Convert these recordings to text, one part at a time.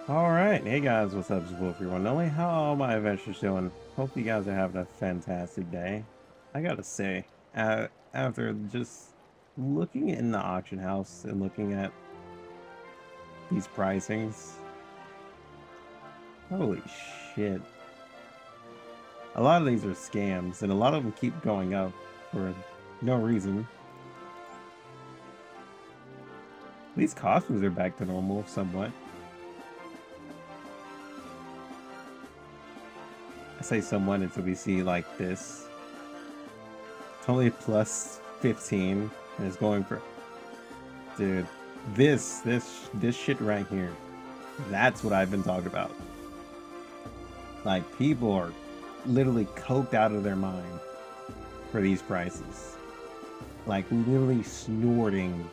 Alright, hey guys, what's up? It's Wolf here, one and only. How are my adventures doing? Hope you guys are having a fantastic day. I gotta say, after just looking in the auction house and looking at these pricings, holy shit. A lot of these are scams, and a lot of them keep going up for no reason. These costumes are back to normal somewhat. I say somewhat until we see like this. It's only plus 15 and it's going for, dude, this shit right here. That's what I've been talking about. Like, people are literally coked out of their mind for these prices. Like, literally snorting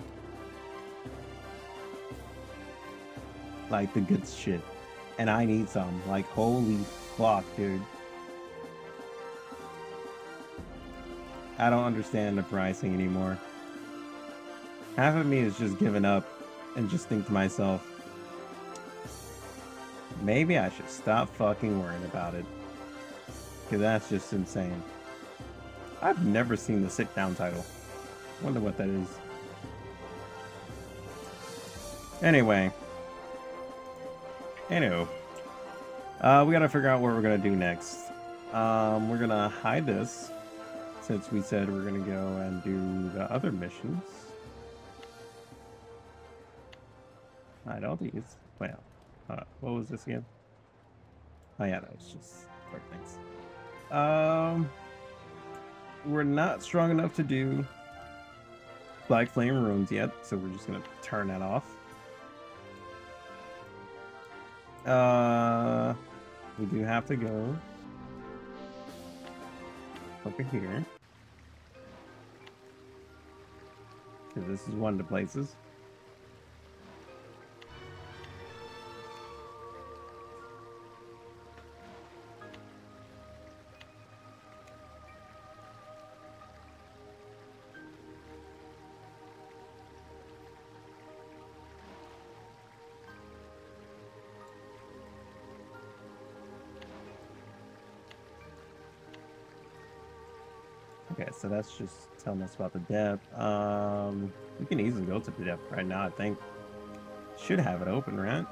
like the good shit. And I need some. Like, holy fuck, dude. I don't understand the pricing anymore. Half of me is just giving up and just think to myself, maybe I should stop fucking worrying about it. Because that's just insane. I've never seen the sit down title. Wonder what that is. Anyway. We gotta figure out what we're gonna do next. We're gonna hide this, since we said we're gonna go and do the other missions. Hide all these. Well, what was this again? Oh yeah, that was just quick things. We're not strong enough to do Black Flame Runes yet, so we're just gonna turn that off. We do have to go over here, because this is one of the places. Okay, so that's just telling us about the depth. We can easily go to the depth right now, I think. Should have it open, right?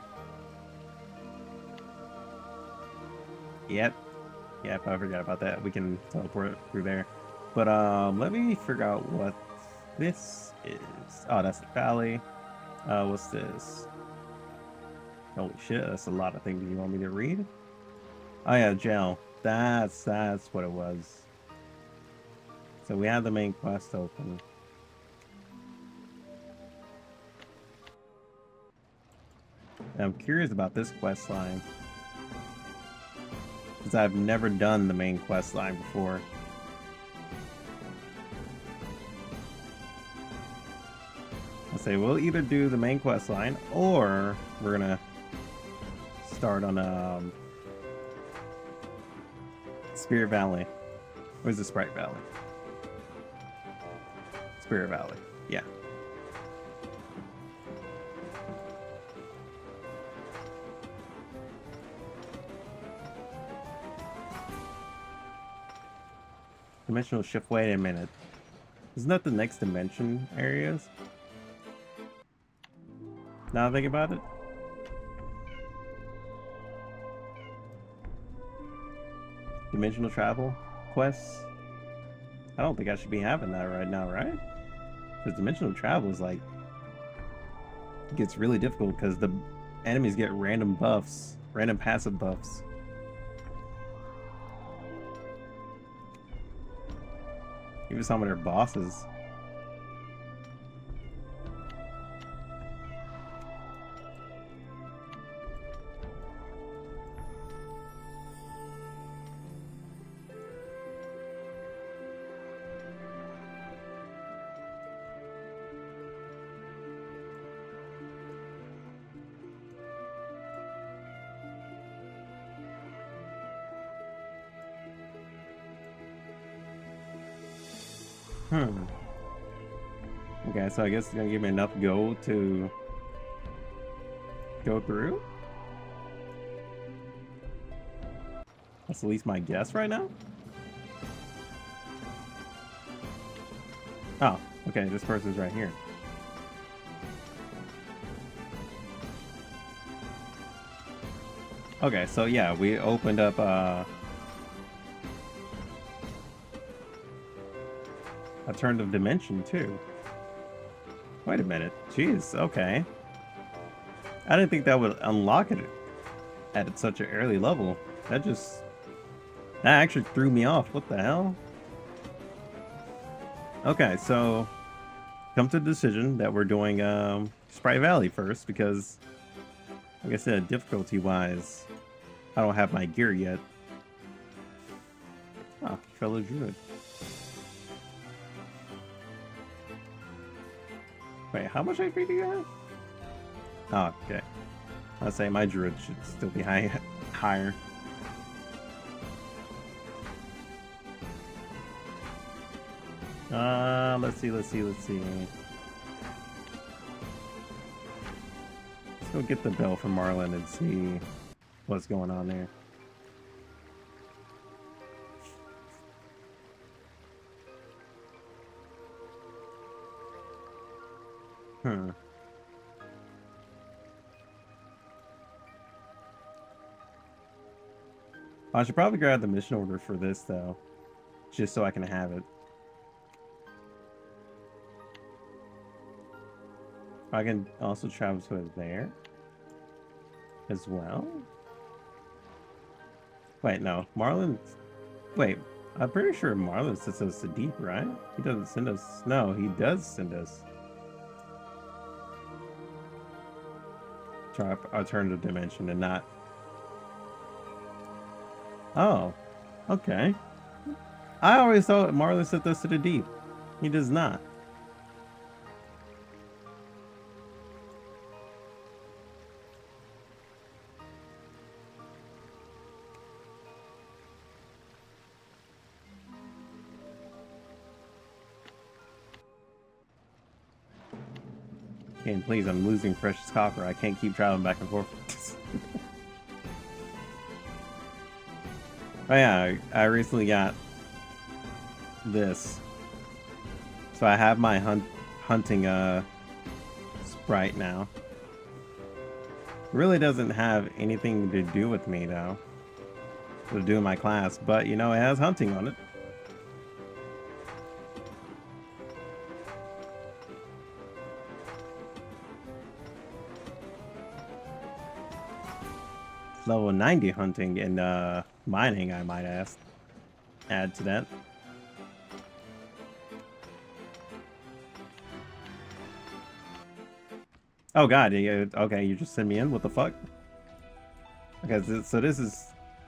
Yep. Yep, I forgot about that. We can teleport through there. But let me figure out what this is. Oh, that's the valley. What's this? Holy shit, that's a lot of things you want me to read. Oh yeah, gel. That's what it was. So we have the main quest open. I'm curious about this quest line, because I've never done the main quest line before. I say we'll either do the main quest line, or we're gonna start on Spirit Valley. Where's the Sprite Valley? Spirit Valley, yeah. Dimensional shift, wait a minute. Isn't that the next dimension areas? Now I think about it. Dimensional travel quests? I don't think I should be having that right now, right? Because dimensional travel is like, it gets really difficult because the enemies get random buffs, random passive buffs. Even some of their bosses. Okay, so I guess it's gonna give me enough gold to go through. That's at least my guess right now. Oh, okay, this person's right here. Okay, so yeah, we opened up alternative dimension too. Wait a minute. Jeez, okay. I didn't think that would unlock it at such an early level. That actually threw me off. What the hell? Okay, so come to the decision that we're doing Sprite Valley first because, like I said, difficulty-wise, I don't have my gear yet. Ah, fellow druid. Wait, how much HP do you have? Oh, okay. I'll say my druid should still be higher. Let's see. Let's go get the bell from Marlin and see what's going on there. I should probably grab the mission order for this, though. Just so I can have it. I can also travel to it there. As well. Wait, no. Marlin... Wait, I'm pretty sure Marlin sends us to deep, right? He doesn't send us... No, he does send us. To our alternative dimension and not... Oh, okay. I always thought Marlin sent us to the deep. He does not. And please, I'm losing precious copper. I can't keep traveling back and forth. Oh yeah, I recently got this. So I have my hunting sprite now. Really doesn't have anything to do with me though. To do in my class, but you know, it has hunting on it. Level 90 hunting and mining, I might add to that. Oh god, okay, you just send me in? What the fuck? Okay, so this is...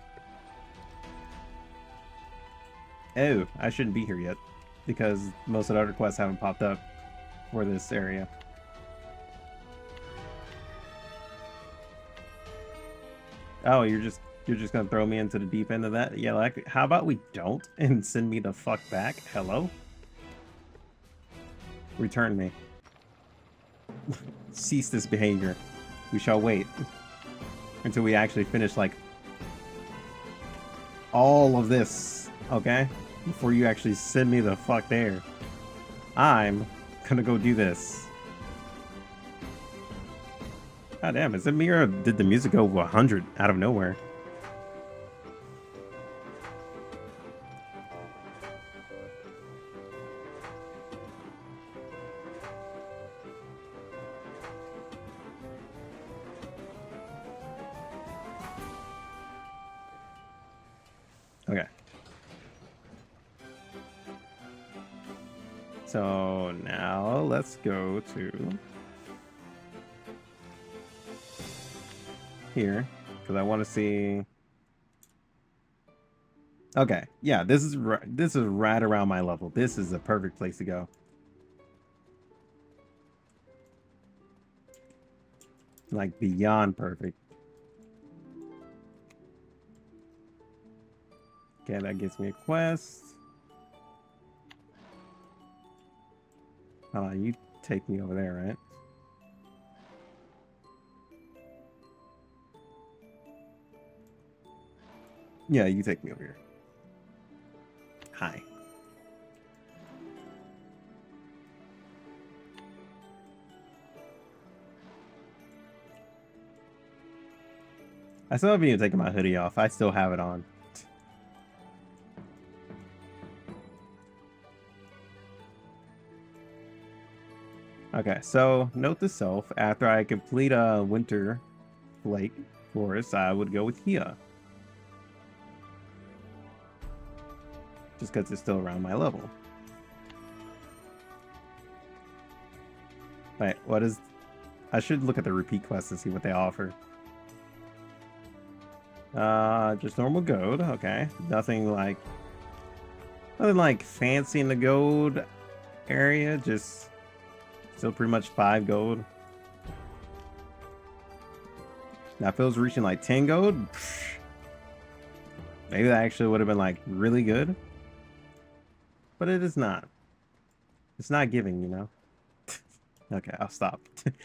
Oh, I shouldn't be here yet. Because most of the other quests haven't popped up for this area. Oh, you're just gonna throw me into the deep end of that? Yeah, like, how about we don't and send me the fuck back? Hello? Return me. Cease this behavior. We shall wait until we actually finish, like, all of this, okay? Before you actually send me the fuck there. I'm gonna go do this. God damn, is it me or did the music go 100 out of nowhere? Okay. So now let's go to here because I want to see. Okay, yeah, this is right around my level. This is a perfect place to go. Like beyond perfect. Okay, that gets me a quest. You take me over there, right? Yeah, you take me over here. Hi. I still haven't even taken my hoodie off. I still have it on. Okay, so note to self, after I complete a winter flake forest, I would go with Kia. Just because it's still around my level. Wait, what is... I should look at the repeat quests and see what they offer. Just normal gold, okay. Nothing like fancy in the gold area, just still pretty much 5 gold. Now if it was reaching like 10 gold, maybe that actually would have been like really good. But it is not. It's not giving, you know. Okay, I'll stop.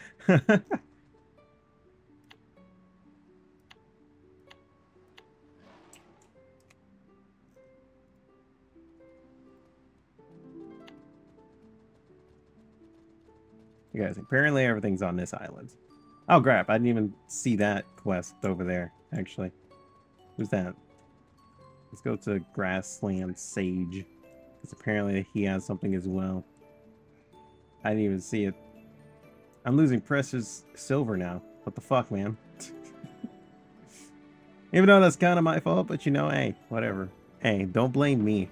You guys, apparently everything's on this island. Oh, crap. I didn't even see that quest over there, actually. Who's that? Let's go to Grassland Sage. Because apparently he has something as well. I didn't even see it. I'm losing precious silver now. What the fuck, man? Even though that's kind of my fault, but you know, hey, whatever. Hey, don't blame me.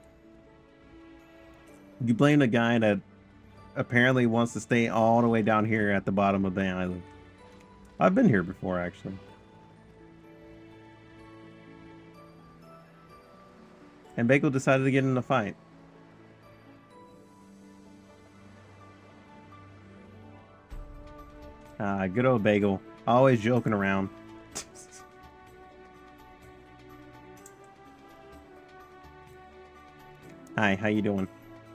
You blame the guy that apparently wants to stay all the way down here at the bottom of the island. I've been here before, actually. And Bagel decided to get in a fight. Good old Bagel. Always joking around. Hi, how you doing?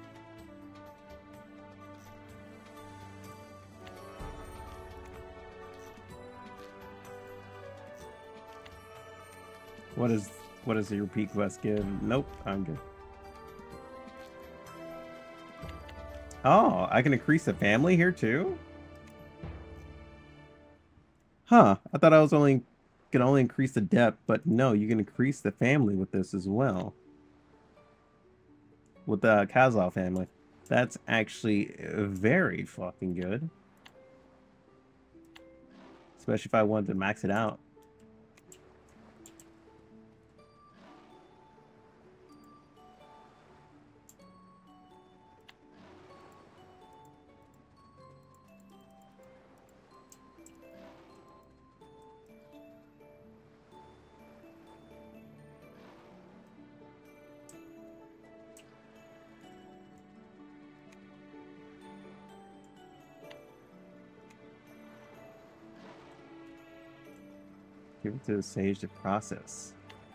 What is the repeat quest give? Nope, I'm good. Oh, I can increase the family here too? Huh, I thought I was could only increase the depth, but no, you can increase the family with this as well. With the Kazal family. That's actually very fucking good. Especially if I wanted to max it out. Give it to the sage to process.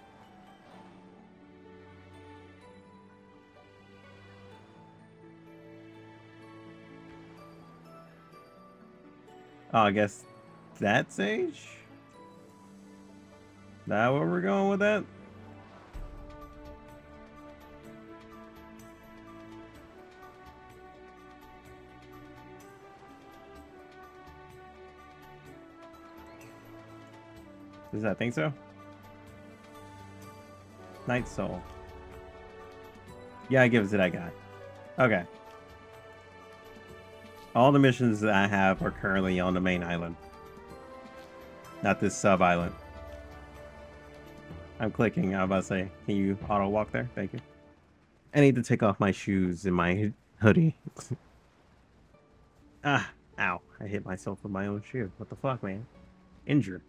Oh, I guess that sage? That where we're going with that? Does that think so? Night Soul. Yeah, I give it to that guy. Okay. All the missions that I have are currently on the main island. Not this sub-island. I'm clicking. I'm about to say, can you auto walk there? Thank you. I need to take off my shoes and my hoodie. Ah, ow. I hit myself with my own shoe. What the fuck, man? Injury.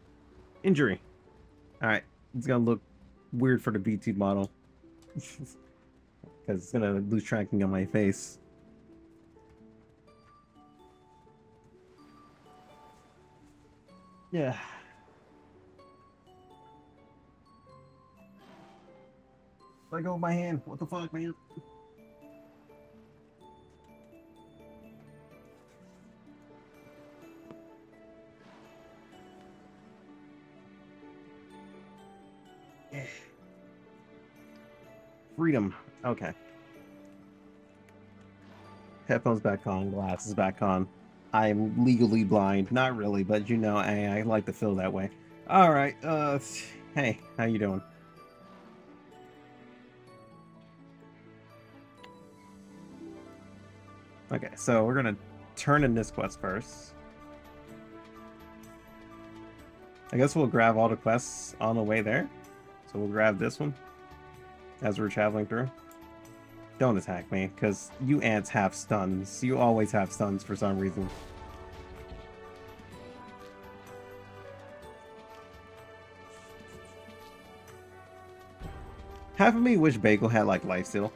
Alright. It's gonna look weird for the V2 model. Because it's gonna lose tracking on my face. Yeah. Let go of my hand. What the fuck, man? Freedom. Okay. Headphones back on, glasses back on. I am legally blind. Not really, but you know, I like to feel that way. Alright, hey, how you doing? Okay, so we're gonna turn in this quest first. I guess we'll grab all the quests on the way there. So we'll grab this one as we're traveling through. Don't attack me, because you ants have stuns. You always have stuns for some reason. Half of me wish Bagel had like lifesteal.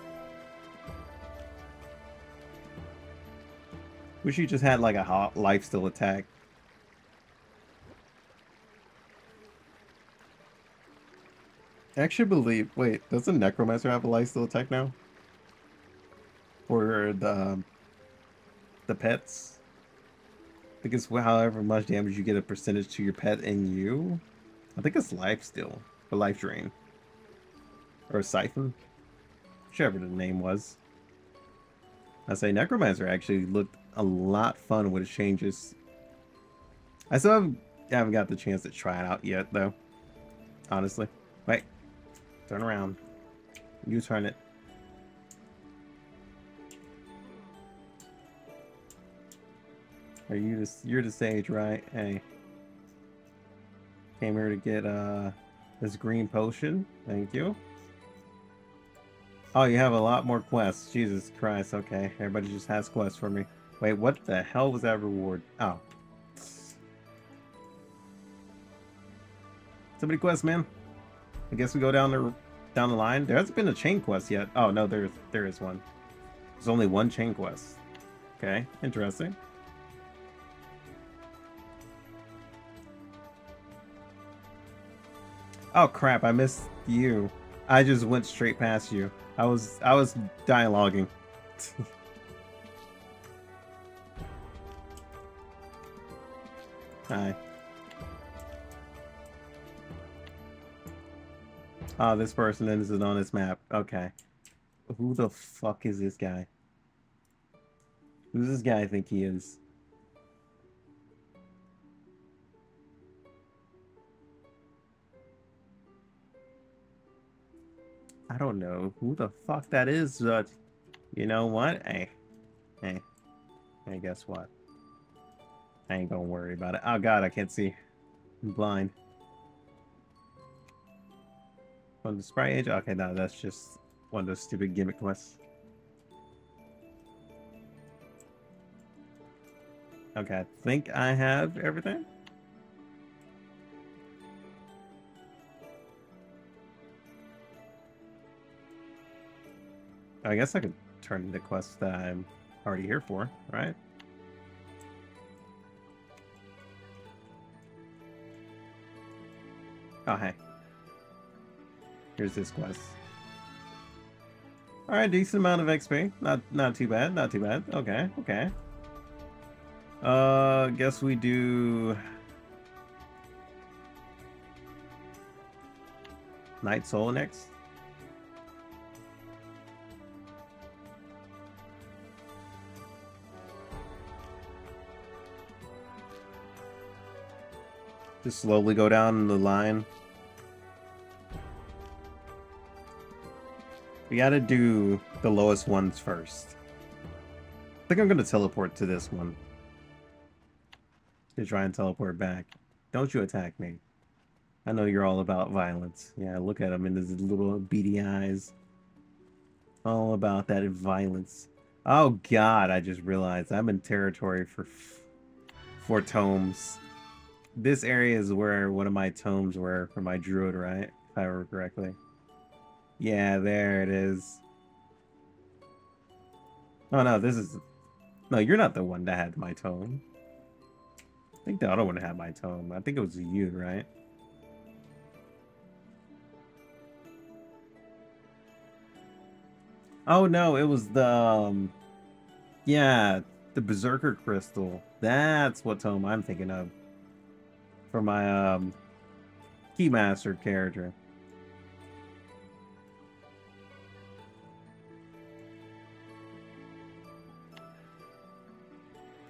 Wish he just had like a hot lifesteal attack. I actually believe. Wait, does the Necromancer have a lifesteal attack now? For the pets? I think it's however much damage you get a percentage to your pet and you. I think it's lifesteal or life drain. Or a siphon. Whichever the name was. I say Necromancer actually looked a lot fun with its changes. I still haven't got the chance to try it out yet though. Honestly. Wait. Turn around. You turn it. Are you just you're the sage, right? Hey. Came here to get this green potion. Thank you. Oh, you have a lot more quests. Jesus Christ, okay. Everybody just has quests for me. Wait, what the hell was that reward? Oh. So many quests, man. I guess we go down the line. There hasn't been a chain quest yet. Oh no, there is one. There's only one chain quest. Okay, interesting. Oh crap, I missed you. I just went straight past you. I was dialoguing. Hi. Oh, this person isn't on this map. Okay. Who the fuck is this guy? Who's this guy I think he is? I don't know who the fuck that is, but you know what? Hey, guess what? I ain't gonna worry about it. Oh god, I can't see. I'm blind. On the sprite age? Okay, no, that's just one of those stupid gimmick quests. Okay, I think I have everything. I guess I could turn in the quest that I'm already here for, right? Oh, hey. Here's this quest. Alright, decent amount of XP. Not too bad, not too bad. Okay, okay. Guess we do... Night Soul next. Just slowly go down the line. We gotta do the lowest ones first. I think I'm gonna teleport to this one. To try and teleport back. Don't you attack me. I know you're all about violence. Yeah, look at him in his little beady eyes. All about that violence. Oh god, I just realized I'm in territory for tomes. This area is where one of my tomes were for my druid, right? If I remember correctly. Yeah, there it is. Oh no, this is... No, you're not the one that had my tome. I think the other one had my tome. I think it was you, right? Oh no, it was the... yeah, the Berserker Crystal. That's what tome I'm thinking of. For my Keymaster character.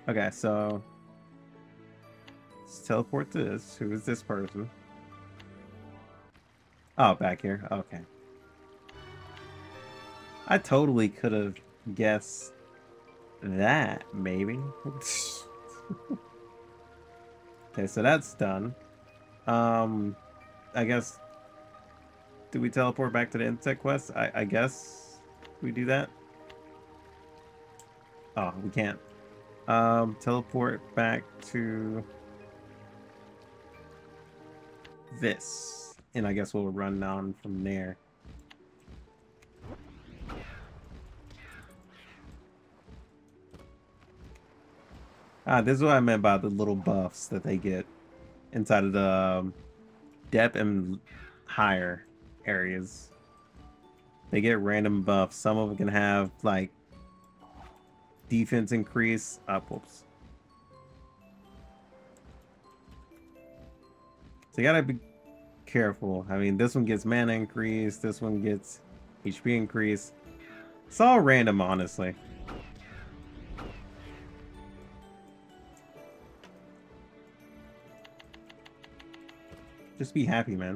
Okay, so let's teleport to this. Who is this person? Oh, back here. Okay. I totally could have guessed that, maybe. Okay, so that's done. I guess, do we teleport back to the insect quest? I guess we do that. Oh, we can't. Teleport back to this. And I guess we'll run on from there. Ah, this is what I meant by the little buffs that they get inside of the depth and higher areas. They get random buffs. Some of them can have like defense increase. Whoops. So you gotta be careful. I mean, this one gets mana increase. This one gets HP increase. It's all random, honestly. Just be happy, man.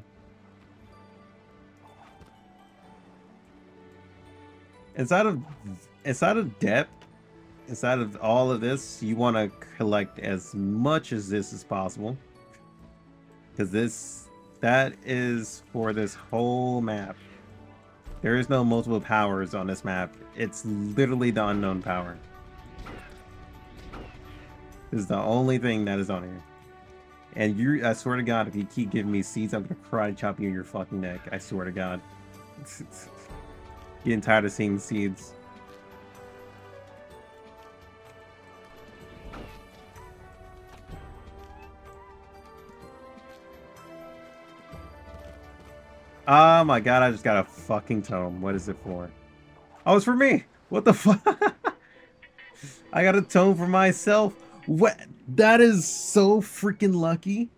Inside of depth, inside of all of this, you want to collect as much as this as possible. Because that is for this whole map. There is no multiple powers on this map. It's literally the unknown power. This is the only thing that is on here. And I swear to God, if you keep giving me seeds, I'm gonna cry chop you in your fucking neck. I swear to God. Getting tired of seeing seeds. Oh my God, I just got a fucking tome. What is it for? Oh, it's for me! What the fuck? I got a tome for myself. What? That is so freaking lucky.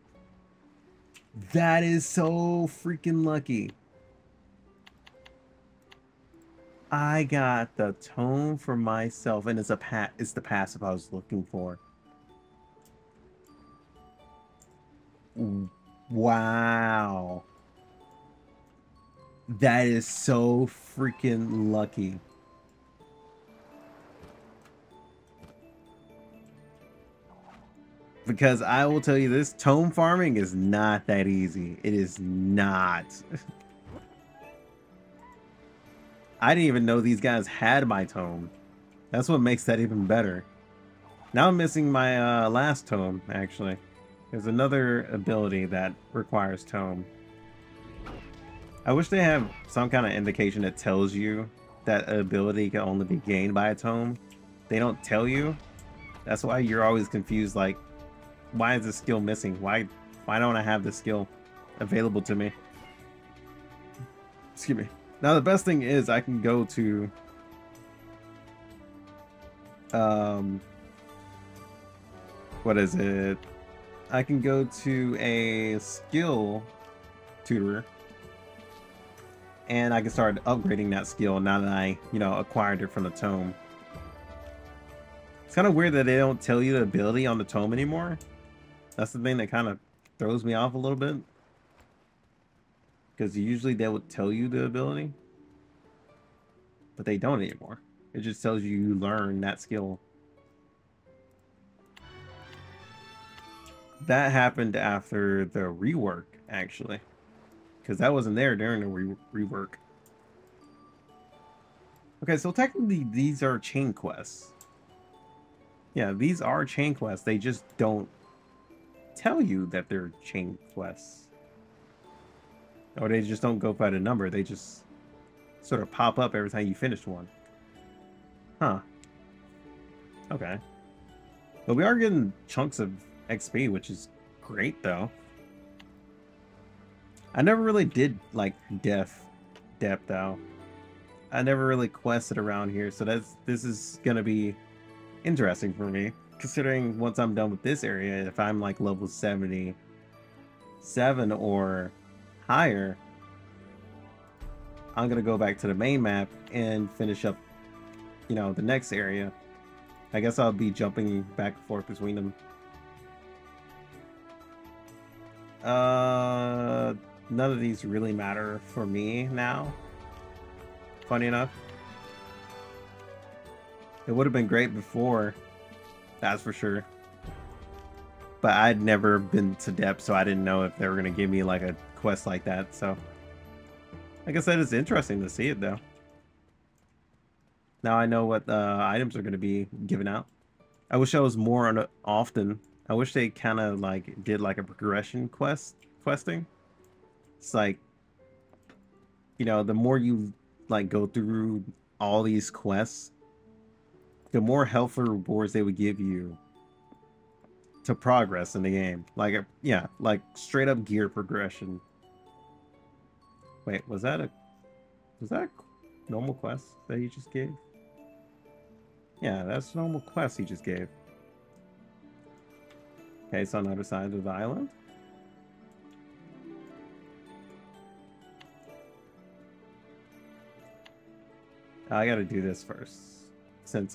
That is so freaking lucky. I got the tome for myself, and it's the passive I was looking for. Wow. That is so freaking lucky. Because I will tell you this, tome farming is not that easy. It is not. I didn't even know these guys had my tome. That's what makes that even better. Now I'm missing my last tome, actually. There's another ability that requires tome. I wish they have some kind of indication that tells you that ability can only be gained by a tome. They don't tell you. That's why you're always confused, like, why is this skill missing? Why don't I have this skill available to me? Excuse me. Now the best thing is I can go to what is it? I can go to a skill tutor and I can start upgrading that skill now that I, acquired it from the tome. It's kind of weird that they don't tell you the ability on the tome anymore. That's the thing that kind of throws me off a little bit. Because usually they would tell you the ability. But they don't anymore. It just tells you learn that skill. That happened after the rework, actually. Because that wasn't there during the rework. Okay, so technically these are chain quests. Yeah, these are chain quests. They just don't tell you that they're chain quests. Or they just don't go by the number. They just sort of pop up every time you finish one. Huh. Okay. But we are getting chunks of XP, which is great, though. I never really did, like, depth, though. I never really quested around here, so this is gonna be interesting for me. Considering once I'm done with this area, if I'm like level 77 or higher, I'm gonna go back to the main map and finish up, the next area. I guess I'll be jumping back and forth between them. None of these really matter for me now. Funny enough. It would have been great before, that's for sure. But I'd never been to depth, so I didn't know if they were going to give me like a quest like that. So I guess that is interesting to see it though. Now I know what items are going to be given out. I wish I was more on it often. I wish they kind of like did like a progression questing. It's like, you know, the more you like go through all these quests, the more helpful rewards they would give you to progress in the game. Like, yeah, like straight up gear progression. Wait, was that a normal quest that he just gave? Yeah, that's a normal quest he just gave. Okay, it's on the other side of the island. I gotta do this first, since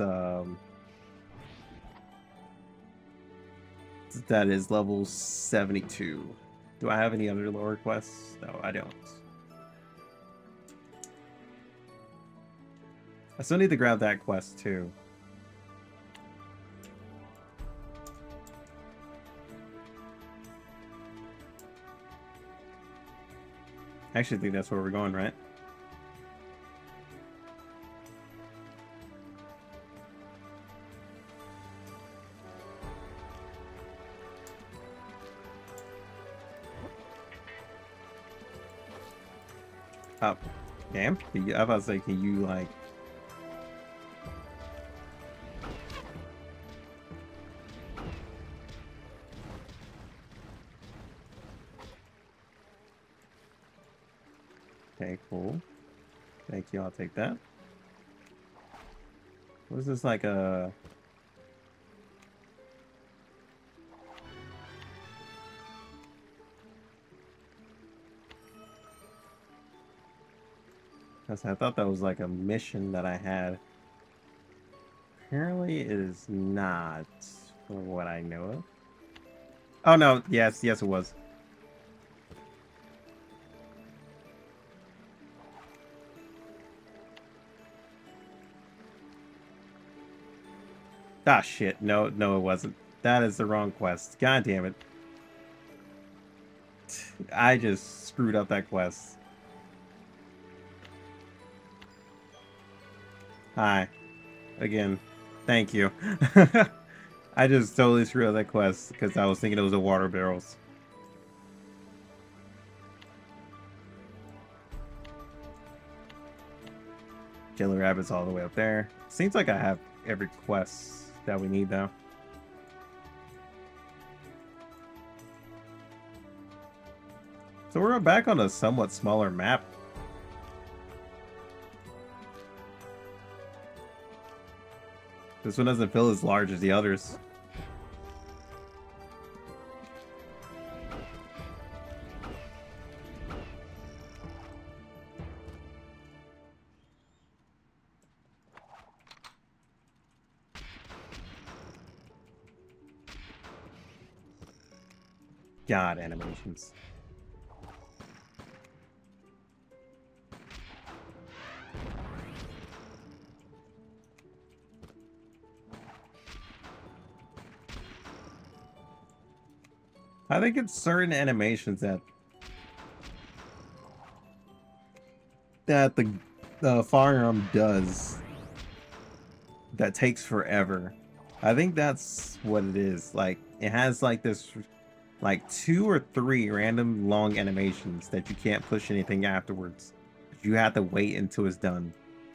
that is level 72. Do I have any other lower quests? No, I don't. I still need to grab that quest too. I actually think that's where we're going, right? Oh, damn. I was about to say, can you, like... Okay, cool. Thank you, I'll take that. What is this, like a... I thought that was like a mission that I had. Apparently it is not, for what I know of. Oh no, yes, it was. Ah shit, no, it wasn't. That is the wrong quest. God damn it. I just screwed up that quest. Hi. Again. Thank you. I just totally screwed up that quest because I was thinking it was the water barrels. Jelly rabbit's all the way up there. Seems like I have every quest that we need though. So we're back on a somewhat smaller map. This one doesn't feel as large as the others. God, animations. I think it's certain animations that the firearm does that takes forever. I think that's what it is. Like, it has like this, like 2 or 3 random long animations that you can't push anything afterwards. You have to wait until it's done.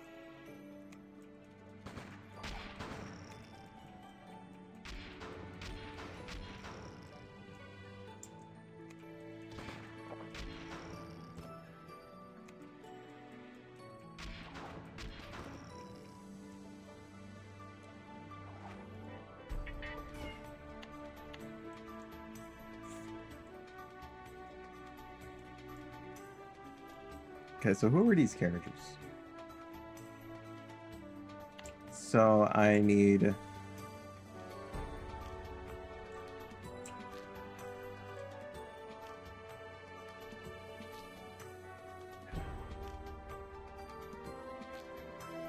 Okay, so who are these characters? So I need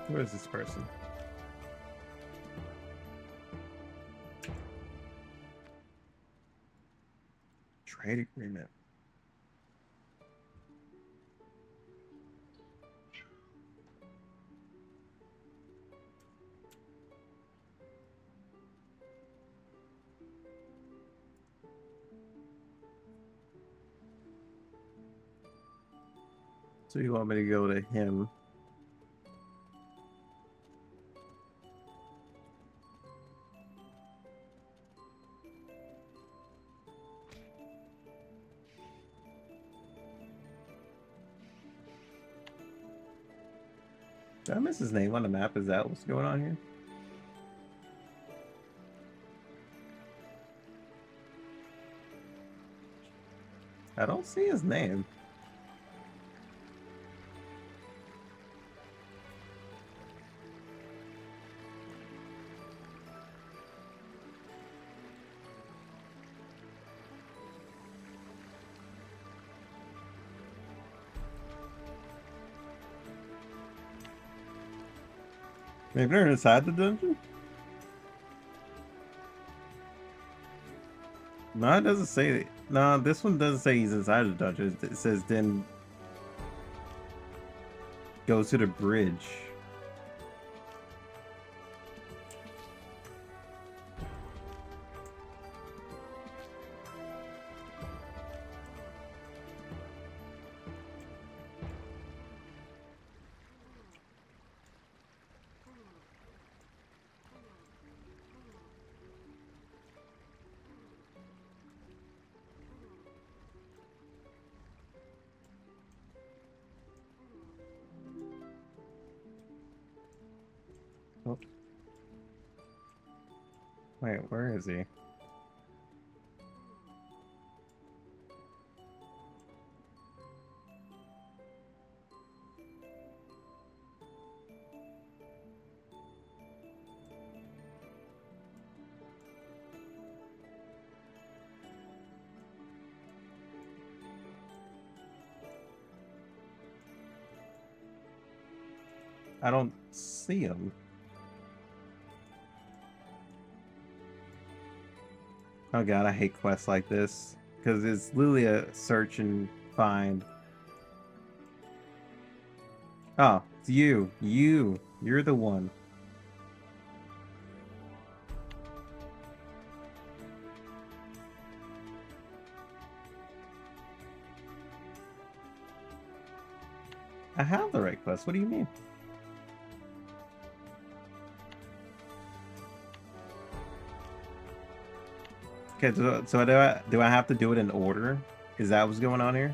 Where is this person? Trade agreement. So you want me to go to him? Did I miss his name on the map? Is that what's going on here? I don't see his name. Maybe they're inside the dungeon? No, it doesn't say. No, this one doesn't say he's inside the dungeon. It says then go to the bridge. Oh. Wait, where is he? I don't see him. Oh god, I hate quests like this. Because it's literally a search and find. Oh, it's you. You're the one. I have the right quest. What do you mean? Okay, so do I have to do it in order? Is that what's going on here?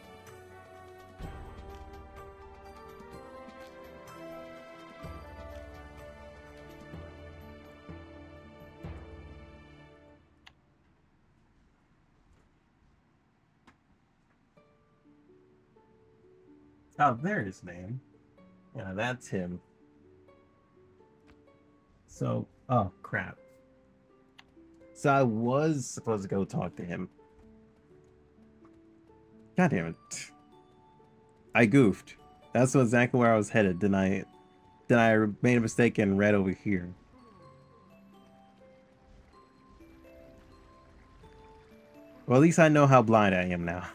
Oh, there's his name. Yeah, that's him. So, oh crap. So I was supposed to go talk to him. God damn it. I goofed. That's exactly where I was headed. Then I made a mistake and read over here. Well, at least I know how blind I am now.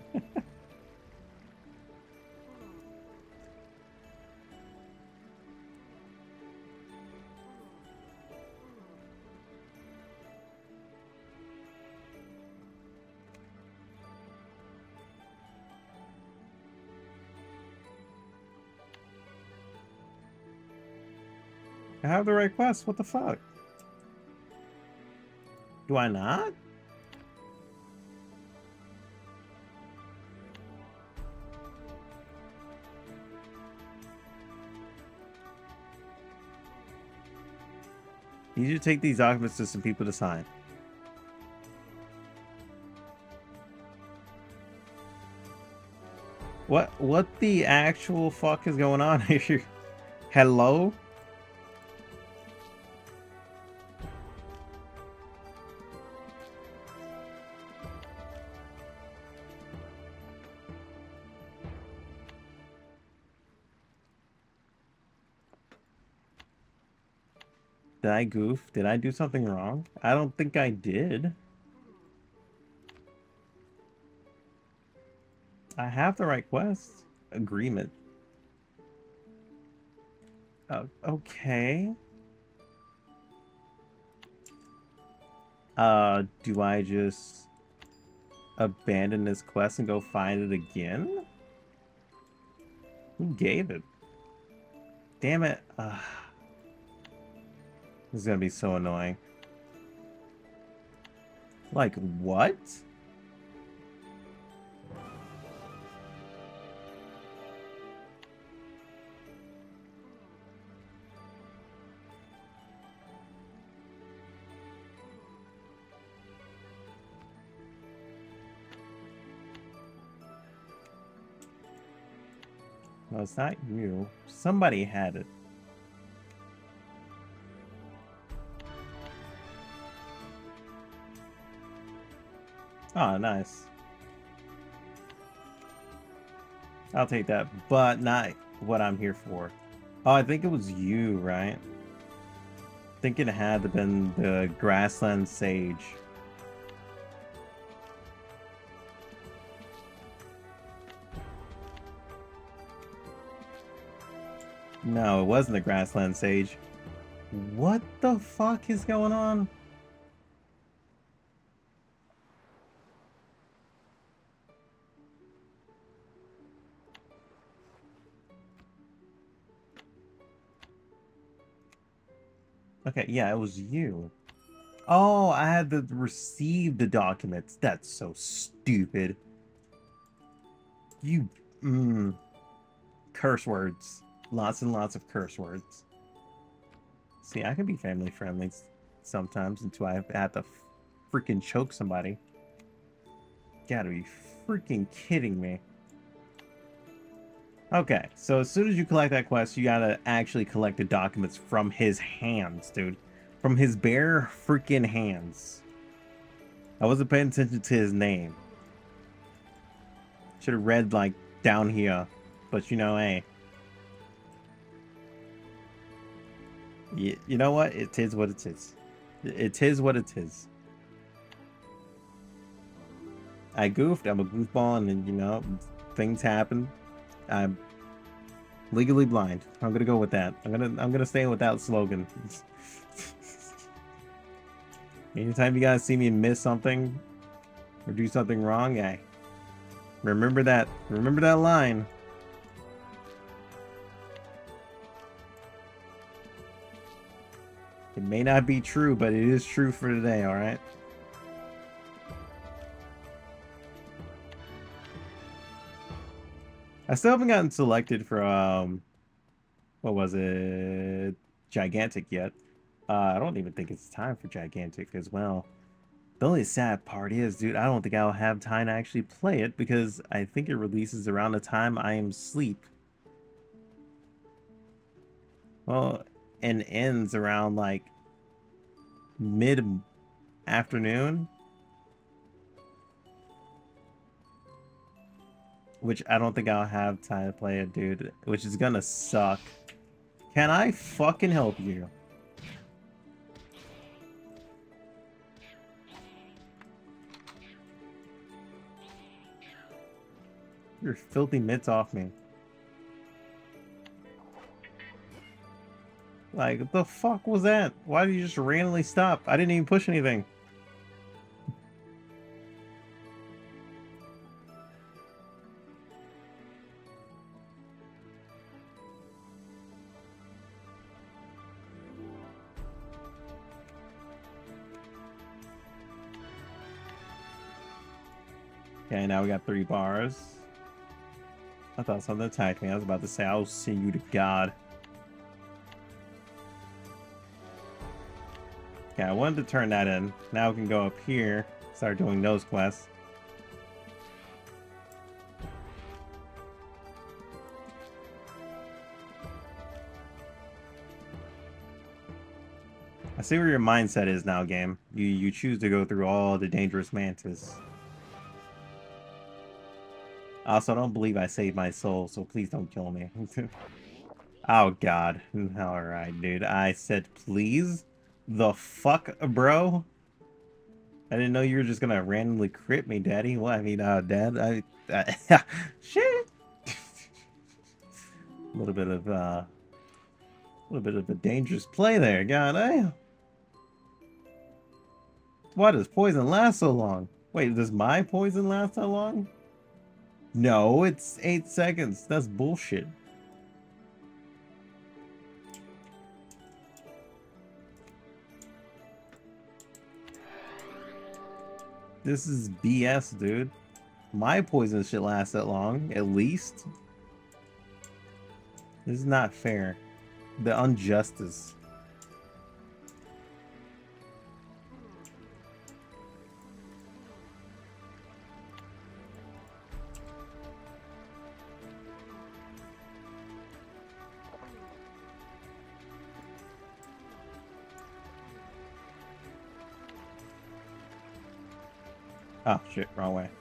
I have the right quest. What the fuck? Do I not? Need you to take these documents to some people to sign. What the actual fuck is going on here? Hello? Did I goof? Did I do something wrong? I don't think I did. I have the right quest. Agreement. Okay. Do I just abandon this quest and go find it again? Who gave it? Damn it. This is gonna be so annoying. Like, what? No, it's not you. Somebody had it. Oh, nice. I'll take that, but not what I'm here for. Oh, I think it was you, right? I think it had to been the grassland sage. No, it wasn't the grassland sage. What the fuck is going on? Okay, yeah, it was you. Oh, I had to receive the documents. That's so stupid. You, curse words. Lots and lots of curse words. See, I can be family friendly sometimes until I have to freaking choke somebody. Gotta be freaking kidding me. Okay, so as soon as you collect that quest, you gotta actually collect the documents from his hands, dude. From his bare freaking hands. I wasn't paying attention to his name. Should have read, like, down here. But, you know, hey. You know what? It is what it is. It is what it is. I goofed. I'm a goofball, and, you know, things happen. I'm legally blind. I'm gonna go with that. I'm gonna stay with that slogan. Anytime you guys see me miss something or do something wrong, hey, remember that. Remember that line. It may not be true, but it is true for today, alright? I still haven't gotten selected for, what was it? Gigantic yet. I don't even think it's time for Gigantic as well. The only sad part is, dude, I don't think I'll have time to actually play it because I think it releases around the time I am asleep. Well, and ends around like mid-afternoon, which I don't think I'll have time to play it, dude, which is gonna suck. Can I fucking help you? Your filthy mitts off me. Like, what the fuck was that? Why did you just randomly stop? I didn't even push anything. Okay, now we got 3 bars. I thought something attacked me. I was about to say, I'll send you to God. Okay, I wanted to turn that in. Now we can go up here, start doing those quests. I see where your mindset is now, game. You choose to go through all the dangerous mantis. Also, I don't believe I saved my soul, so please don't kill me. Oh, God. Alright, dude. I said please. The fuck, bro? I didn't know you were just gonna randomly crit me, Daddy. Well, I mean, Dad, shit. A little bit of a dangerous play there, god damn. Why does poison last so long? Wait, does my poison last so long? No, it's 8 seconds. That's bullshit. This is BS, dude. My poison should last that long, at least. This is not fair. The injustice. Oh shit, wrong way.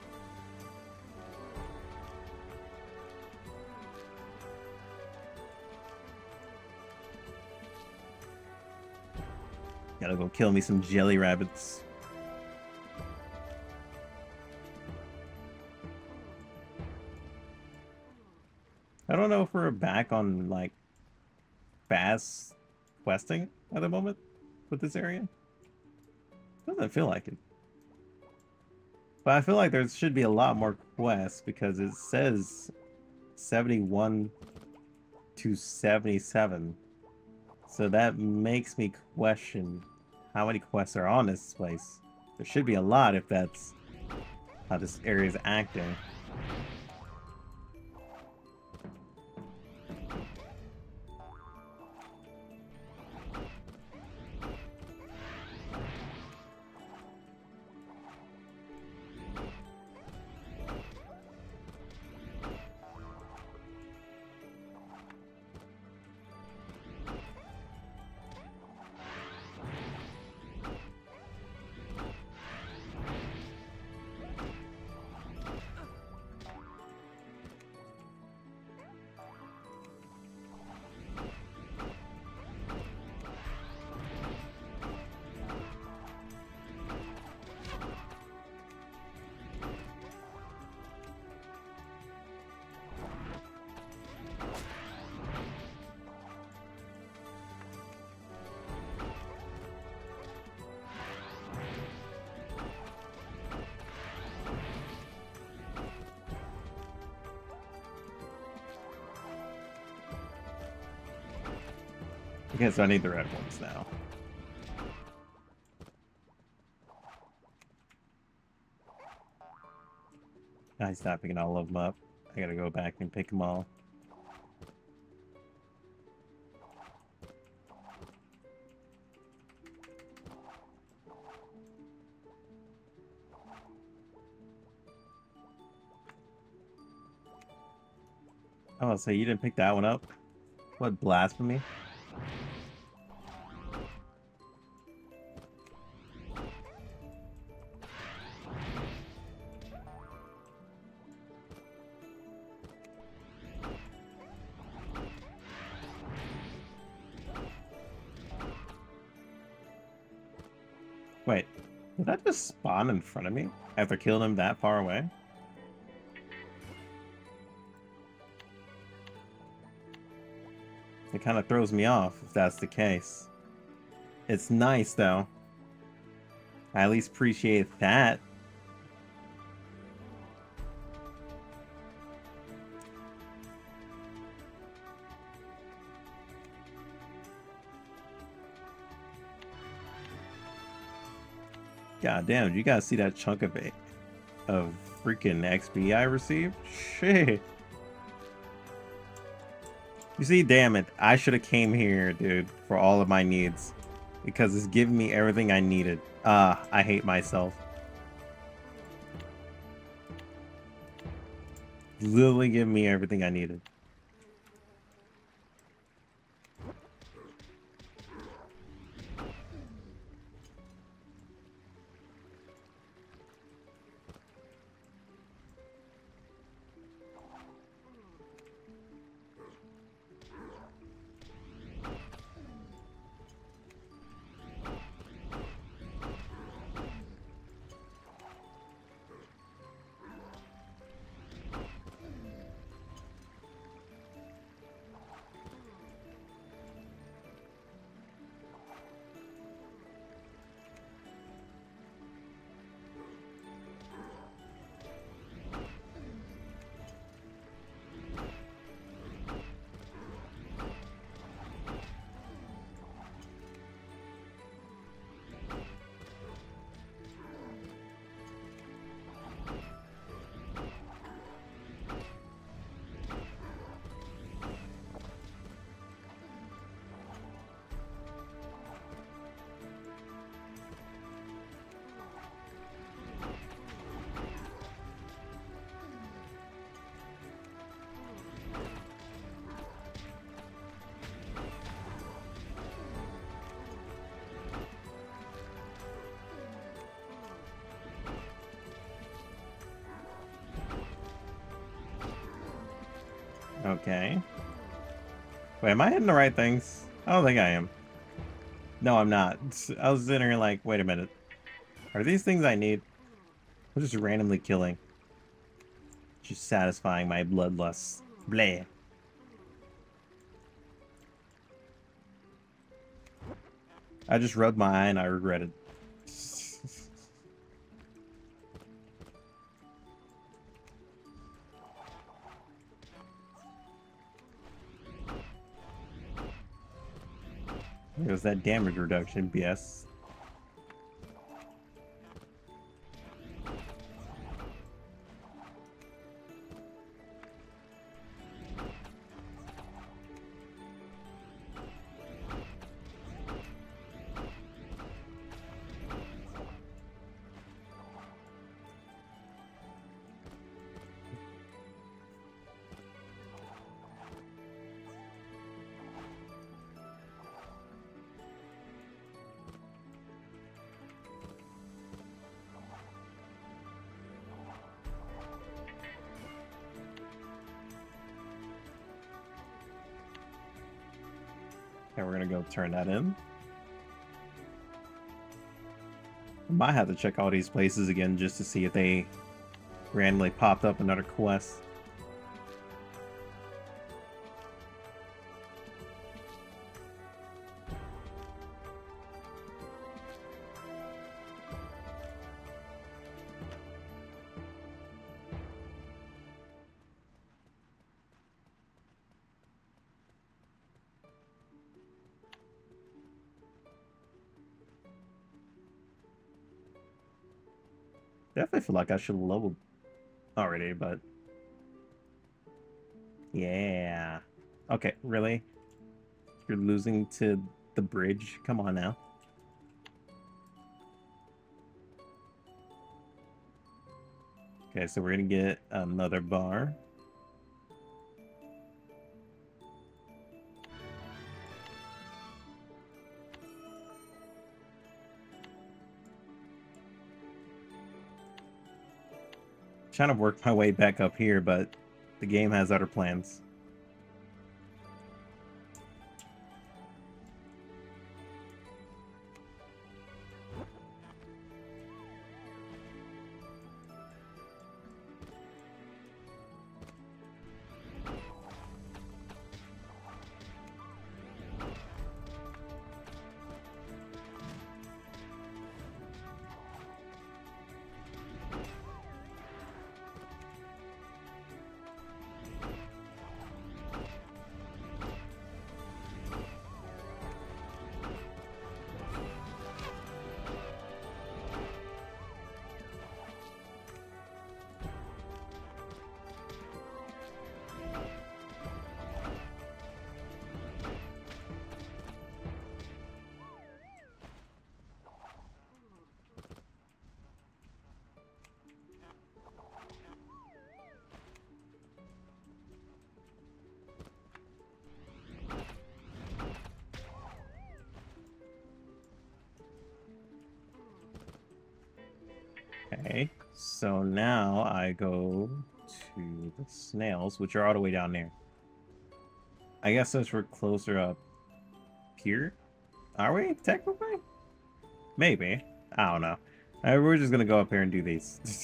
Gotta go kill me some jelly rabbits. I don't know if we're back on, like, fast questing at the moment with this area. Doesn't feel like it. But I feel like there should be a lot more quests because it says 71 to 77. So that makes me question how many quests are on this place. There should be a lot if that's how this area is acting. Okay, so I need the red ones now. He's not picking all of them up. I gotta go back and pick them all. Oh, so you didn't pick that one up? What blasphemy? Wait, did that just spawn in front of me after killing him that far away? It kind of throws me off if that's the case. It's nice though. I at least appreciate that. God damn, you guys see that chunk of freaking XP I received? Shit. You see, damn it. I should have came here, dude, for all of my needs. Because it's giving me everything I needed. I hate myself. Literally giving me everything I needed. Okay. Wait, am I hitting the right things? I don't think I am. No, I'm not. I was sitting here like, wait a minute. Are these things I need? I'm just randomly killing. Just satisfying my bloodlust. Bleh. I just rubbed my eye and I regret it. It was that damage reduction, BS. Okay, we're gonna go turn that in. I might have to check all these places again just to see if they randomly popped up another quest. Definitely feel like I should have leveled already, but yeah. Okay, really? You're losing to the bridge? Come on now. Okay, so we're gonna get another bar. Trying to work my way back up here, but the game has other plans. Okay, so now I go to the snails, which are all the way down there. I guess since we're closer up here, are we technically? Maybe. I don't know. We're just gonna go up here and do these.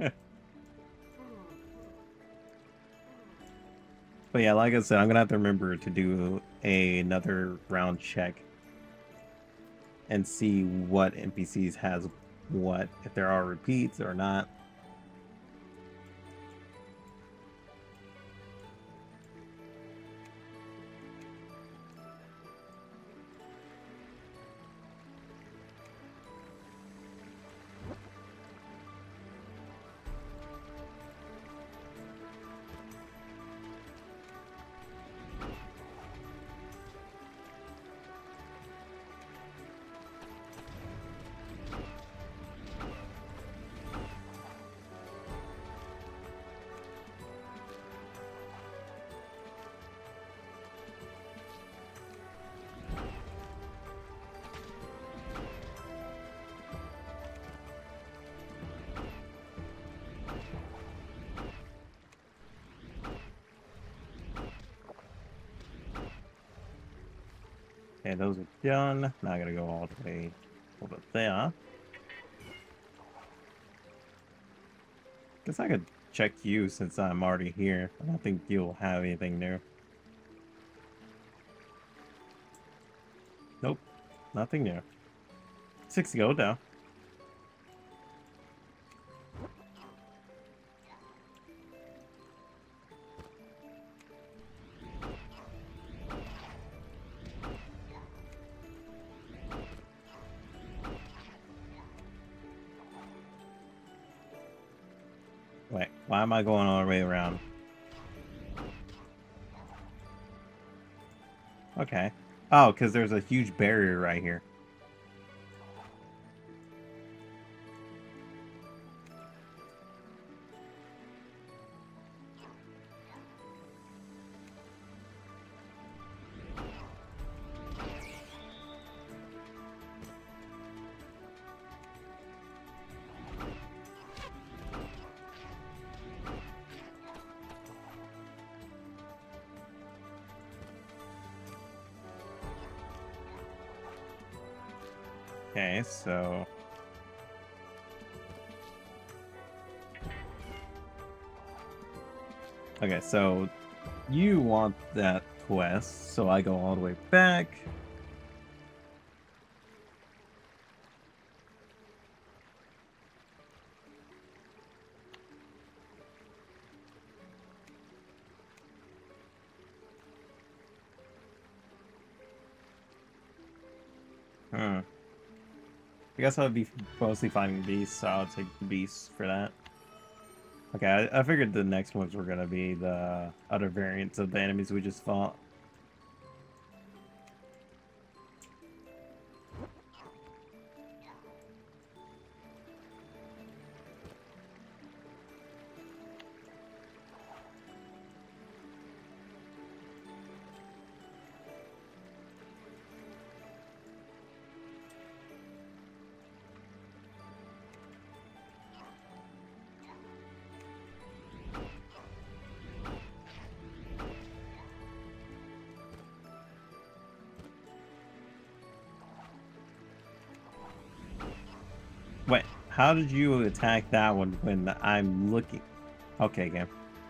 But yeah, like I said, I'm gonna have to remember to do another round check and see what NPCs has what, if there are repeats or not. Okay, those are done. Now I gotta go all the way over there. Guess I could check you since I'm already here. I don't think you'll have anything new. Nope, nothing new. 6 to go now. Wait, why am I going all the way around? Okay. Oh, because there's a huge barrier right here. Okay, so... Okay, so you want that quest, so I go all the way back. Hmm. I guess I'll be mostly finding beasts, so I'll take the beasts for that. Okay, I figured the next ones were gonna be the other variants of the enemies we just fought. Wait, how did you attack that one when I'm looking? Okay, game.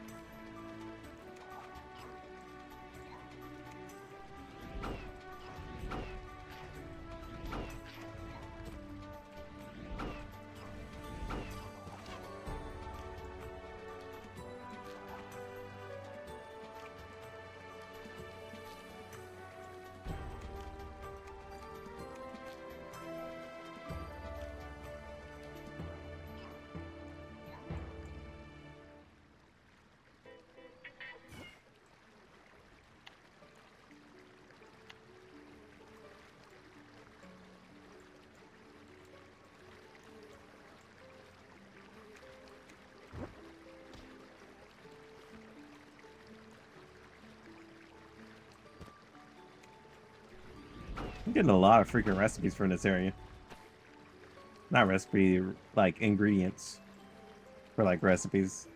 I'm getting a lot of freaking recipes from this area. Not recipe, like ingredients for like recipes.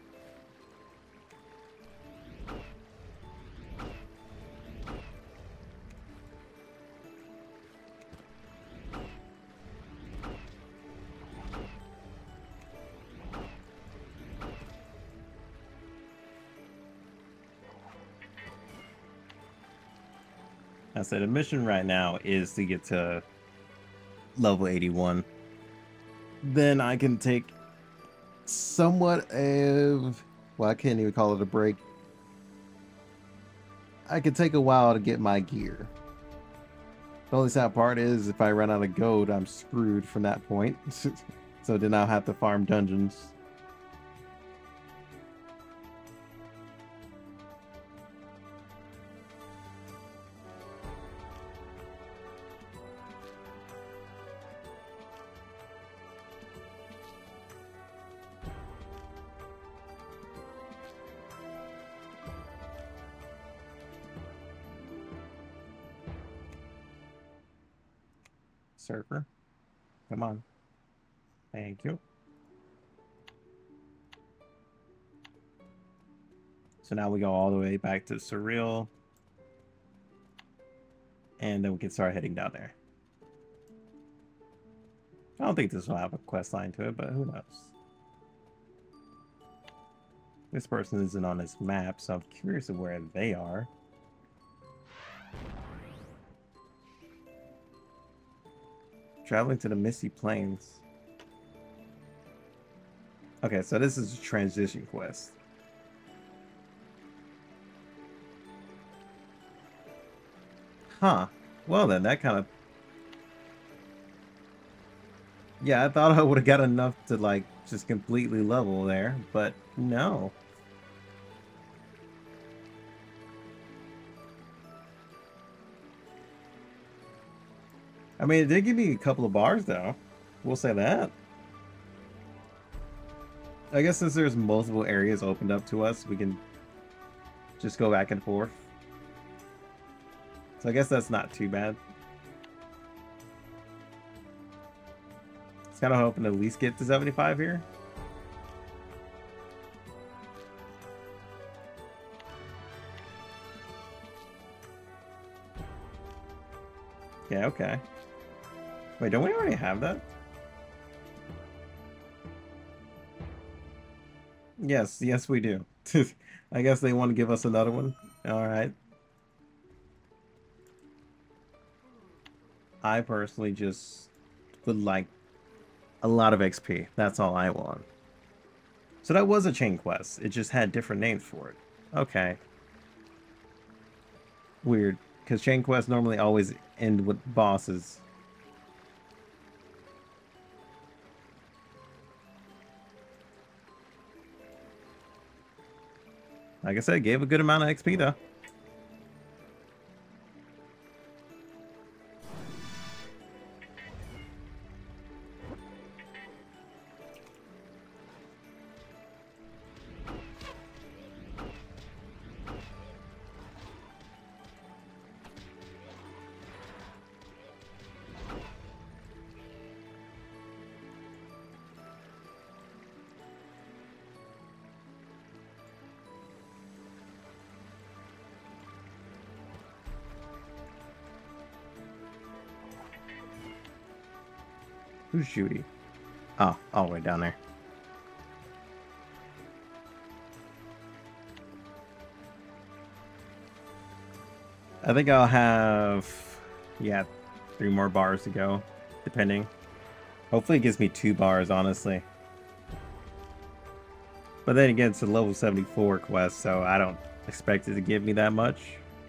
I said the mission right now is to get to level 81. Then I can take somewhat of, well, I can't even call it a break. I could take a while to get my gear. The only sad part is if I run out of gold, I'm screwed from that point. So then I'll have to farm dungeons. Surfer, come on. Thank you. So now we go all the way back to Surreal. And then we can start heading down there. I don't think this will have a quest line to it, but who knows? This person isn't on this map, so I'm curious of where they are. Traveling to the Misty Plains. Okay, so this is a transition quest. Huh. Well then, that kind of... Yeah, I thought I would have got enough to, like, just completely level there, but no. I mean, it did give me a couple of bars, though. We'll say that. I guess since there's multiple areas opened up to us, we can just go back and forth. So I guess that's not too bad. It's kind of hoping to at least get to 75 here. Yeah, okay. Wait, don't we already have that? Yes, yes we do. I guess they want to give us another one. Alright. I personally just would like a lot of XP. That's all I want. So that was a chain quest. It just had different names for it. Okay. Weird. Because chain quests normally always end with bosses. Like I said, gave a good amount of XP though. Who's Judy? Oh, all the way down there. I think I'll have, yeah, 3 more bars to go, depending. Hopefully it gives me 2 bars, honestly. But then again, it's a level 74 quest, so I don't expect it to give me that much.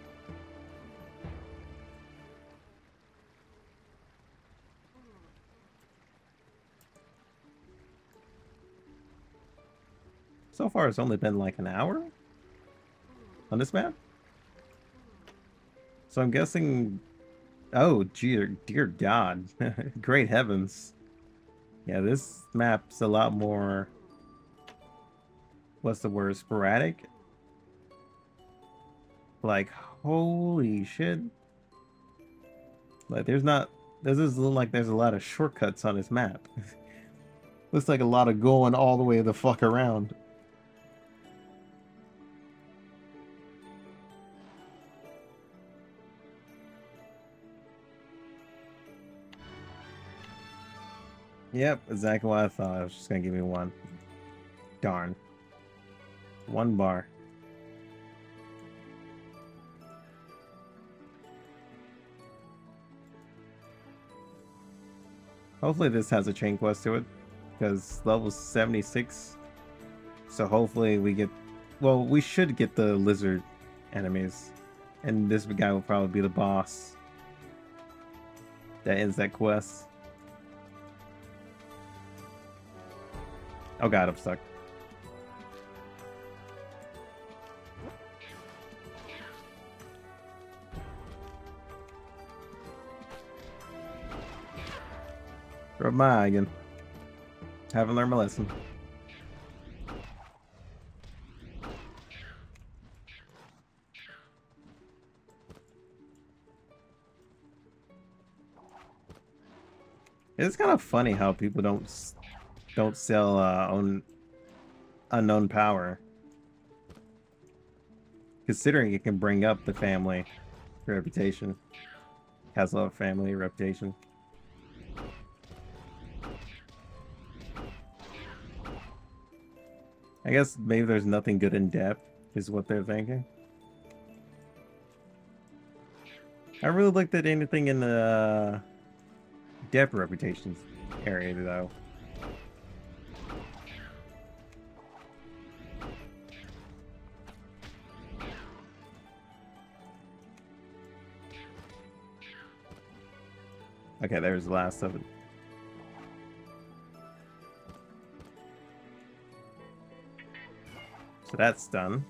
So far, it's only been like an hour on this map. So I'm guessing... Oh, dear God. Great heavens. Yeah, this map's a lot more... What's the word? Sporadic? Like, holy shit. Like, there's not... This doesn't look like there's a lot of shortcuts on this map. Looks like a lot of going all the way the fuck around. Yep, exactly what I thought. I was just gonna give me 1. Darn. 1 bar. Hopefully this has a chain quest to it, because level 76. So hopefully we get... Well, we should get the lizard enemies. And this guy will probably be the boss that ends that quest. Oh god, I'm stuck. Rub my eye again. Haven't learned my lesson. It's kind of funny how people don't sell unknown power, considering it can bring up the family reputation. Has a lot of family reputation. I guess maybe there's nothing good in depth, is what they're thinking. I really looked at anything in the depth reputations area, though. Okay, there's the last of it. So that's done.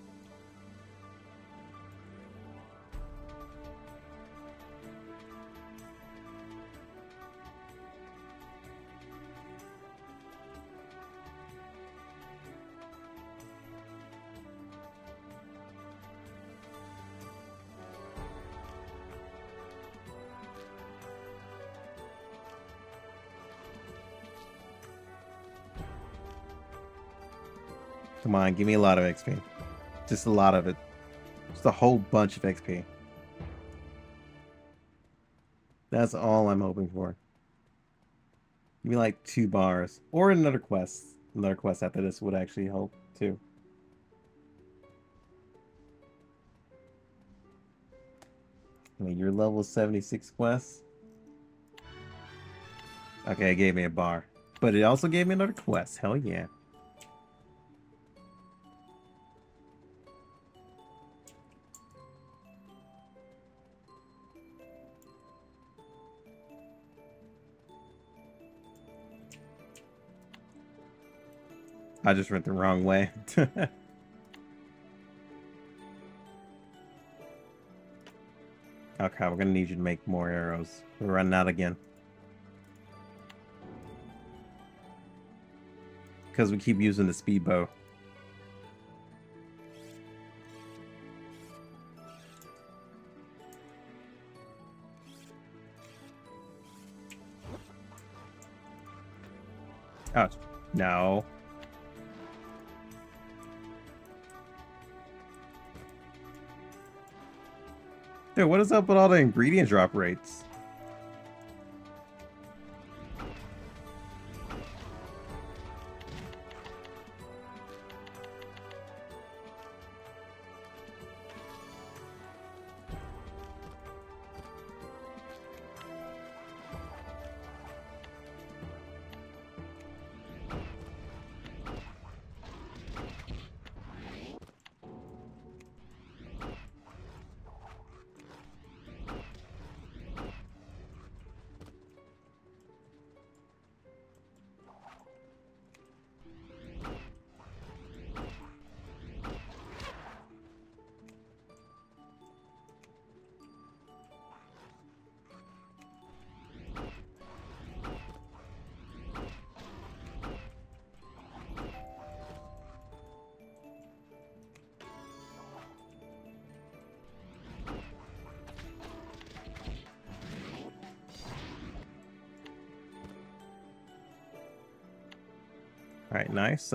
Come on, give me a lot of XP. Just a lot of it. Just a whole bunch of XP. That's all I'm hoping for. Give me like 2 bars. Or another quest. Another quest after this would actually help too. I mean, your level 76 quest. Okay, it gave me a bar. But it also gave me another quest. Hell yeah. I just went the wrong way. Okay, we're gonna need you to make more arrows. We're running out again. Because we keep using the speed bow. Oh, no. Dude, what is up with all the ingredient drop rates? All right, nice.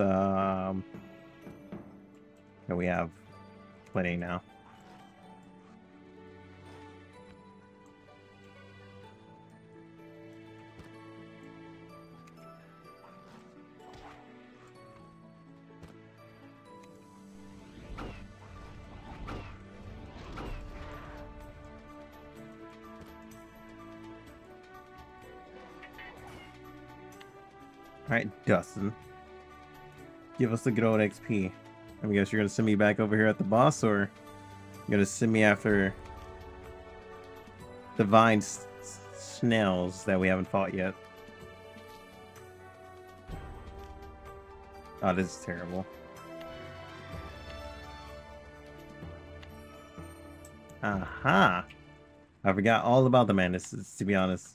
We have plenty now. All right, Dustin. Give us the good old XP. I guess you're gonna send me back over here at the boss, or you're gonna send me after divine snails that we haven't fought yet. Oh, this is terrible. Aha! I forgot all about the mantises, to be honest.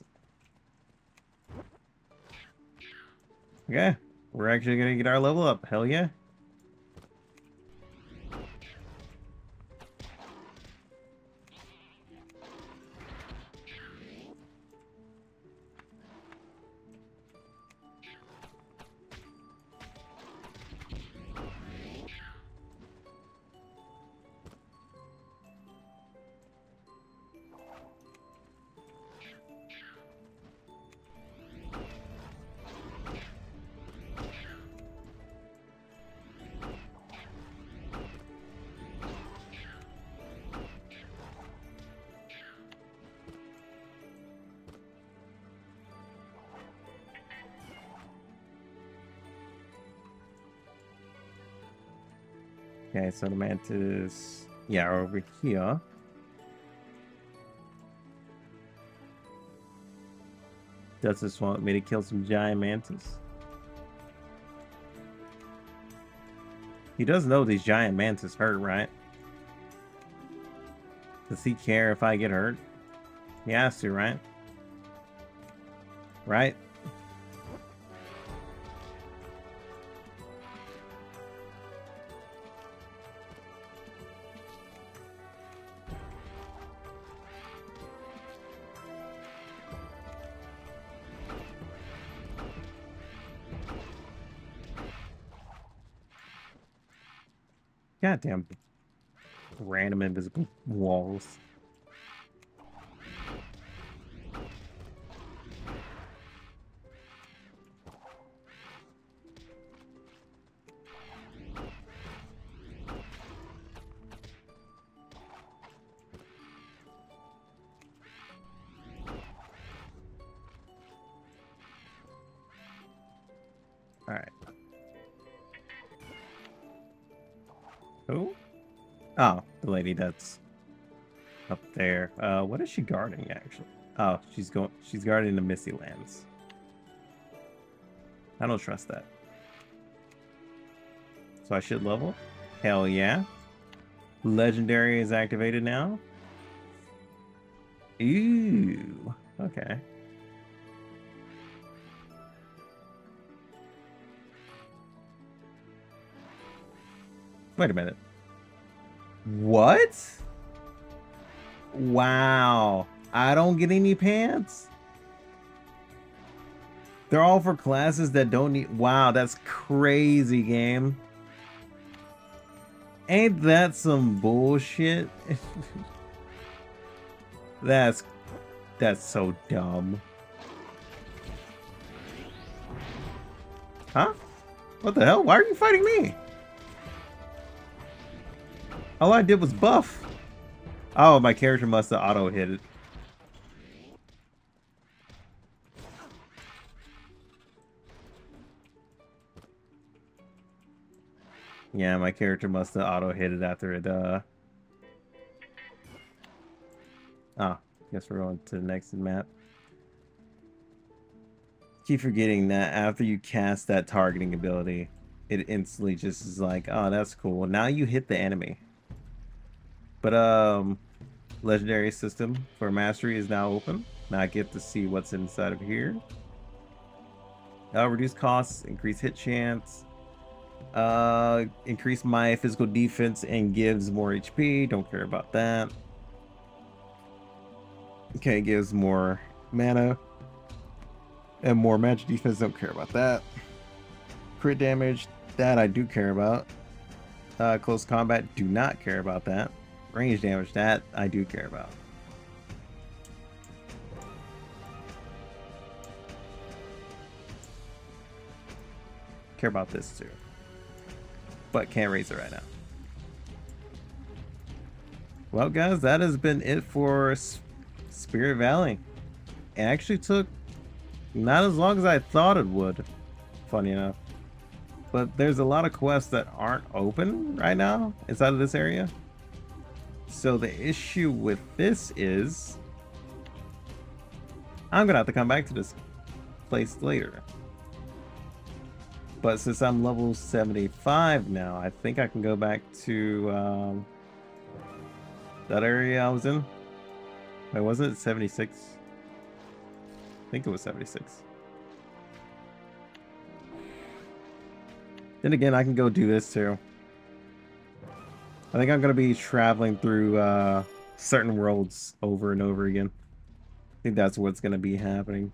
Okay, we're actually gonna get our level up. Hell yeah. Okay, so the mantis, yeah, are over here. Does this want me to kill some giant mantis? He does know these giant mantis hurt, right? Does he care if I get hurt? He has to, right? Right? Goddamn random invisible walls. All right. Who? Oh, the lady that's up there. What is she guarding actually? Oh, she's guarding the Misty Lands. I don't trust that. So I should level? Hell yeah. Legendary is activated now. Ooh. Okay. Wait a minute. What? Wow. I don't get any pants? They're all for classes that don't need... Wow, that's crazy, game. Ain't that some bullshit? That's so dumb. Huh? What the hell? Why are you fighting me? All I did was buff. Oh, my character must have auto hit it. Yeah, my character must have auto hit it after it, Ah, guess we're going to the next map. Keep forgetting that after you cast that targeting ability, it instantly just is like, oh, that's cool. Now you hit the enemy. But, legendary system for mastery is now open. Now I get to see what's inside of here. Reduce costs, increase hit chance, increase my physical defense and gives more HP. Don't care about that. Okay, gives more mana and more magic defense. Don't care about that. Crit damage, that I do care about. Close combat, do not care about that. Range damage, that I do care about. Care about this too. But can't raise it right now. Well, guys, that has been it for Spirit Valley. It actually took not as long as I thought it would, funny enough. But there's a lot of quests that aren't open right now inside of this area. So the issue with this is I'm gonna have to come back to this place later. But since I'm level 75 now, I think I can go back to that area I was in. Wait, wasn't it 76? I think it was 76. Then again, I can go do this too. I think I'm going to be traveling through certain worlds over and over again. I think that's what's going to be happening.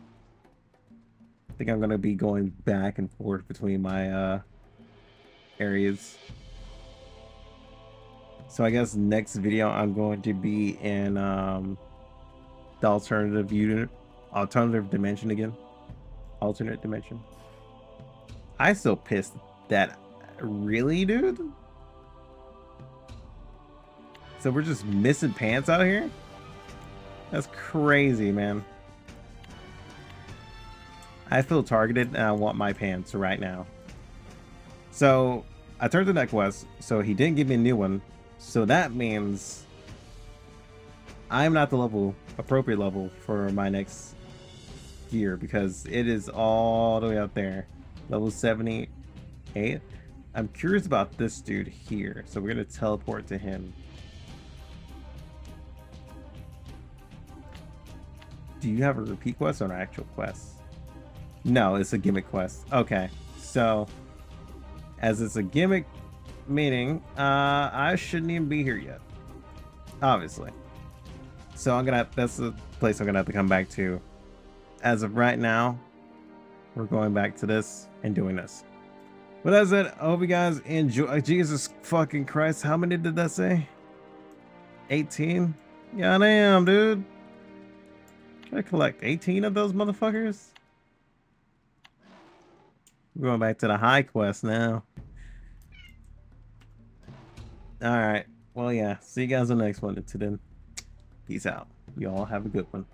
I think I'm going to be going back and forth between my areas. So I guess next video I'm going to be in the alternative dimension again. Alternate dimension. I still pissed that... Really, dude? So we're just missing pants out here? That's crazy, man. I feel targeted and I want my pants right now. So I turned in that quest, so he didn't give me a new one. So that means I'm not the appropriate level for my next gear, because it is all the way out there. Level 78. I'm curious about this dude here, so we're gonna teleport to him. Do you have a repeat quest or an actual quest? No, it's a gimmick quest. Okay, so as it's a gimmick, meaning I shouldn't even be here yet, obviously. So that's the place I'm gonna have to come back to. As of right now, we're going back to this and doing this. But that's it. I hope you guys enjoy. Jesus fucking Christ, how many did that say? 18? Yeah, damn, dude. Can I collect 18 of those motherfuckers? We're going back to the high quest now. Alright. Well, yeah. See you guys in the next one. Until then, peace out. You all have a good one.